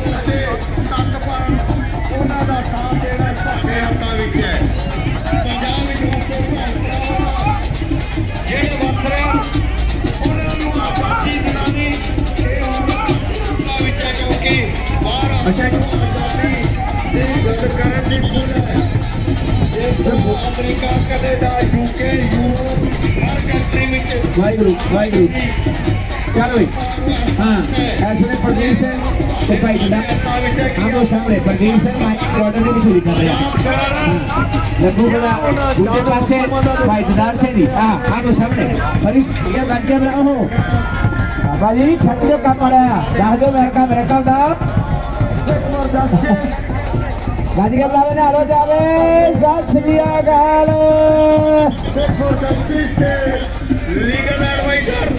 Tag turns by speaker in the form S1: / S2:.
S1: वास्ते तक पर उन्हां दा साथ देना साडे हत्थां विच है। पंजाब यूनिवर्सिटी जेड़े वसरे उन्हां नूं आजादी दिलानी ये हत्थां विच है क्योंकि बाहर आजादी दी गल करन दी भूल है। अमेरिका कनेडा यूके यूरोप हर कंट्री विच
S2: वाहिगुरू वाहिगुरू चलो हाँ ऐसे प्रदीप सिंह तो भाई गड्ढा हम लोग सामने प्रदीप सिंह माइक ऑर्डर की मशहूरी कर रहे हैं। लड्डू बड़ा दूसरे पासे भाई गद्दार से नहीं हाँ हम लोग सामने पर इस ये गड्ढे में हो भाई ठंडे का पड़ा राजो मेरे का दा गाड़ी का बुलावे ना लो जावे साथ श्री अकाल
S1: सिर्फ 36 लीगल एडवाइजर